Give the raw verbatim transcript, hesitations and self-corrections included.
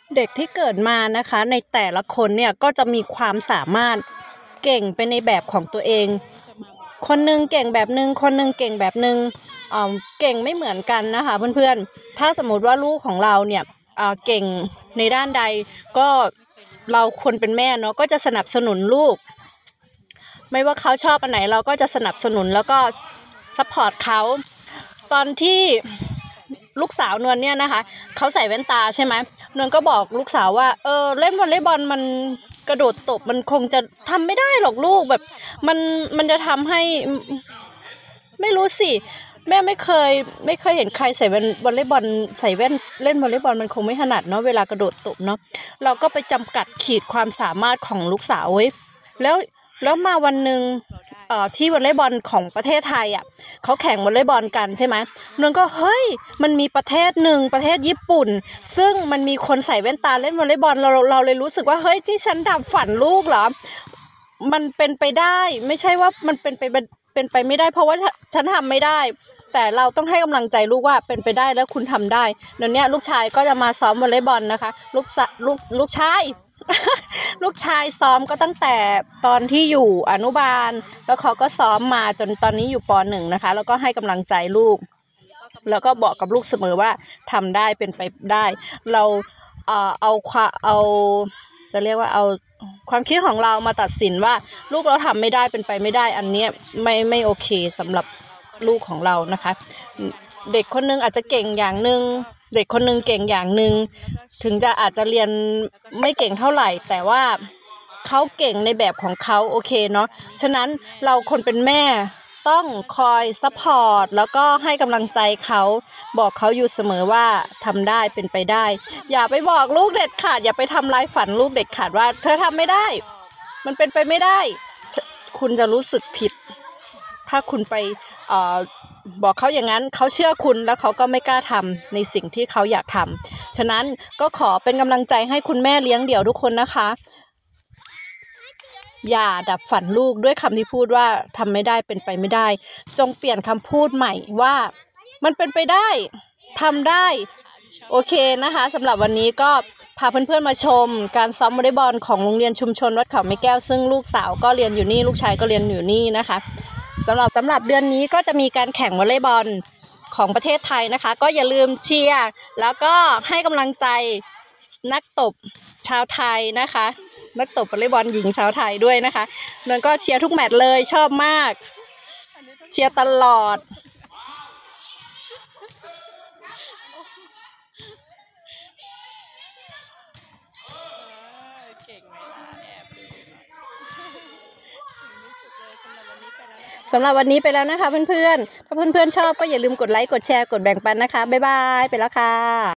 เด็กที่เกิดมานะคะในแต่ละคนเนี่ยก็จะมีความสามารถเก่งไปในแบบของตัวเองคนนึงเก่งแบบนึงคนนึงเก่งแบบนึงเอ่อเก่งไม่เหมือนกันนะคะเพื่อนๆถ้าสมมติว่าลูกของเราเนี่ยเอ่อเก่งในด้านใดก็เราคนเป็นแม่เนาะก็จะสนับสนุนลูกไม่ว่าเขาชอบอันไหนเราก็จะสนับสนุนแล้วก็ซัพพอร์ตเขาตอนที่ลูกสาวนวลเนี่ยนะคะเขาใส่แว่นตาใช่ไหมนวลก็บอกลูกสาวว่าเออเล่นวอลเลย์บอลมันกระโดดตบมันคงจะทำไม่ได้หรอกลูกแบบมันมันจะทำให้ไม่รู้สิแม่ไม่เคยไม่เคยเห็นใครใส่วอลเลย์บอลใส่แว่นเล่นวอลเลย์บอลมันคงไม่ถนัดเนาะเวลากระโดดตบเนาะเราก็ไปจำกัดขีดความสามารถของลูกสาวไว้แล้วแล้วมาวันหนึ่งเอ่อที่วอลเลย์บอลของประเทศไทยอ่ะเขาแข่งวอลเลย์บอลกันใช่ไหมนนก็เฮ้ยมันมีประเทศหนึ่งประเทศญี่ปุ่นซึ่งมันมีคนใส่แว่นตาเล่นวอลเลย์บอลเราเราเลยรู้สึกว่าเฮ้ยที่ฉันดับฝันลูกเหรอมันเป็นไปได้ไม่ใช่ว่ามันเป็นไปเป็นไปไม่ได้เพราะว่าฉันทำไม่ได้แต่เราต้องให้กำลังใจลูกว่าเป็นไปได้แล้วคุณทำได้เดี๋ยวนี้ลูกชายก็จะมาซ้อมวอลเลย์บอลนะคะลูกลูกลูกชาย ลูกชายซ้อมก็ตั้งแต่ตอนที่อยู่อนุบาลแล้วเขาก็ซ้อมมาจนตอนนี้อยู่ปหนึ่งนะคะแล้วก็ให้กำลังใจลูกแล้วก็บอกกับลูกเสมอว่าทำได้เป็นไปได้เราเอ่อเอาความเอาจะเรียกว่าเอาความคิดของเรามาตัดสินว่าลูกเราทำไม่ได้เป็นไปไม่ได้อันนี้ไม่ไม่โอเคสำหรับลูกของเรานะคะเด็กคนนึงอาจจะเก่งอย่างนึงเด็กคนนึงเก่งอย่างนึงถึงจะอาจจะเรียนไม่เก่งเท่าไหร่แต่ว่าเขาเก่งในแบบของเขาโอเคเนาะฉะนั้นเราคนเป็นแม่ต้องคอยซัพพอร์ตแล้วก็ให้กำลังใจเขาบอกเขาอยู่เสมอว่าทำได้เป็นไปได้อย่าไปบอกลูกเด็ดขาดอย่าไปทำลายฝันลูกเด็ดขาดว่าเธอทำไม่ได้มันเป็นไปไม่ได้คุณจะรู้สึกผิดถ้าคุณไปเอ่อบอกเขาอย่างนั้นเขาเชื่อคุณแล้วเขาก็ไม่กล้าทำในสิ่งที่เขาอยากทำฉะนั้นก็ขอเป็นกำลังใจให้คุณแม่เลี้ยงเดี่ยวทุกคนนะคะอย่าดับฝันลูกด้วยคำที่พูดว่าทำไม่ได้เป็นไปไม่ได้จงเปลี่ยนคำพูดใหม่ว่ามันเป็นไปได้ทำได้โอเคนะคะสำหรับวันนี้ก็พาเพื่อนๆมาชมการซ้อมวอลเลย์บอลของโรงเรียนชุมชนวัดเขาไม้แก้วซึ่งลูกสาวก็เรียนอยู่นี่ลูกชายก็เรียนอยู่นี่นะคะสำหรับสำหรับเดือนนี้ก็จะมีการแข่งวอลเลย์บอลของประเทศไทยนะคะก็อย่าลืมเชียร์แล้วก็ให้กำลังใจนักตบชาวไทยนะคะนักตบวอลเลย์บอลหญิงชาวไทยด้วยนะคะนนก็เชียร์ทุกแมตช์เลยชอบมากเชียร์ตลอดสำหรับวันนี้ไปแล้วนะคะเพื่อนๆถ้าเพื่อนๆชอบก็อย่าลืมกดไลค์กดแชร์กดแบ่งปันนะคะบ๊ายบายไปแล้วค่ะ